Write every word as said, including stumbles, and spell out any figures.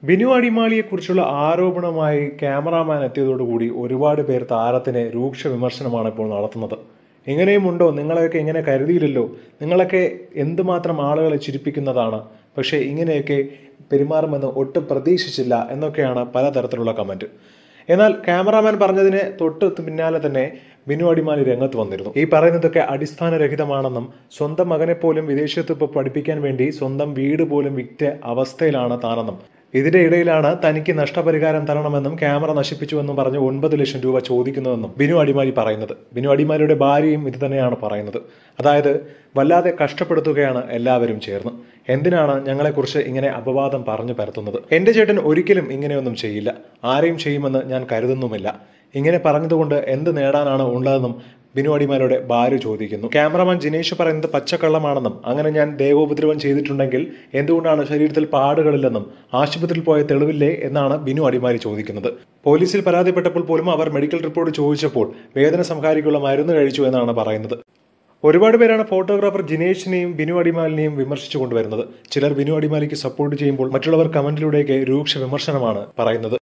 Binu അടിമാലിയെക്കുറിച്ചുള്ള ആരോപണമായി cameraman എത്തിയതോടുകൂടി ഒരുപാട് പേർ താരത്തിന് രൂക്ഷ വിമർശനമാണ് ഇപ്പോൾ നടത്തുന്നത്. ഇങ്ങനെയുമുണ്ടോ, നിങ്ങളെയൊക്കെ ഇങ്ങനെ കരുതിയില്ലല്ലോ, നിങ്ങളൊക്കെ എന്തുമാത്രം ആളുകളെ ചിരിപ്പിക്കുന്നതാണ്, പക്ഷേ ഇങ്ങനെയൊക്കെ പെരുമാറുമെന്ന് ഒട്ടും പ്രതീക്ഷിച്ചില്ല എന്നൊക്കെയാണ് പലതരത്തിലുള്ള കമൻറ്റ്. എന്നാൽ ക്യാമറാമാൻ പറഞ്ഞതിന് തൊട്ട് പിന്നാലെ തന്നെ ബിനു അടിമാലി രംഗത്ത് വന്നിരുന്നു. ഈ പറയുന്നതൊക്കെ അടിസ്ഥാനരഹിതമാണെന്നും സ്വന്തം മകനെ പോലും വിദേശത്ത് ഇപ്പോൾ പഠിപ്പിക്കാൻ വേണ്ടി സ്വന്തം വീട് പോലും വിറ്റ അവസ്ഥയിലാണ് താനെന്നും ഇതിന്റെ ഇടയിലാണ് തനിക്ക് നഷ്ടപരിഹാരം തരണമെന്നും ക്യാമറ നശിപ്പിച്ചുവെന്നും പറഞ്ഞ് ഒൻപത് ലക്ഷം രൂപ ചോദിക്കുന്നതെന്നും ബിനു അടിമാലി പറയുന്നത്. ബിനു അടിമാലിയുടെ ഭാര്യയും ഇത് തന്നെയാണ് പറയുന്നത്. അതായത് വല്ലാതെ കഷ്ടപ്പെടുത്തുകയാണ് എല്ലാവരും ചേർന്ന്. എന്തിനാണ് ഞങ്ങളെക്കുറിച്ച് ഇങ്ങനെ അപവാദം പറഞ്ഞു പരത്തുന്നത്? എന്റെ ചേട്ടൻ ഒരിക്കലും ഇങ്ങനെയൊന്നും ചെയ്യില്ല, ആരെയും ചെയ്യുമെന്ന് ഞാൻ കരുതുന്നുമില്ല. ഇങ്ങനെ പറഞ്ഞതുകൊണ്ട് എന്ത് നേടാനാണ് ഉള്ളതെന്നും ബിനു അടിമാലിയുടെ ഭാര്യ ചോദിക്കുന്നു. ക്യാമറമാൻ ജിനേഷ് പറയുന്നത് പച്ചക്കള്ളമാണെന്നും അങ്ങനെ ഞാൻ ദേഹോപദ്രവം ചെയ്തിട്ടുണ്ടെങ്കിൽ എന്തുകൊണ്ടാണ് ശരീരത്തിൽ പാടുകളില്ലെന്നും ആശുപത്രിയിൽ പോയ തെളിവില്ലേ എന്നാണ് ബിനു അടിമാലി ചോദിക്കുന്നത്. പോലീസിൽ പരാതിപ്പെട്ടപ്പോൾ പോലും അവർ മെഡിക്കൽ റിപ്പോർട്ട് ചോദിച്ചപ്പോൾ വേദന സംഹാരിക്കുള്ള മരുന്ന് കഴിച്ചു എന്നാണ് പറയുന്നത്. ഒരുപാട് പേരാണ് ഫോട്ടോഗ്രാഫർ ജിനേഷിനെയും ബിനു അടിമാലിനെയും വിമർശിച്ചു കൊണ്ടുവരുന്നത്. ചിലർ ബിനു അടിമാലിക്ക് സപ്പോർട്ട് ചെയ്യുമ്പോൾ മറ്റുള്ളവർ കമന്റിലൂടെയൊക്കെ രൂക്ഷ വിമർശനമാണ് പറയുന്നത്.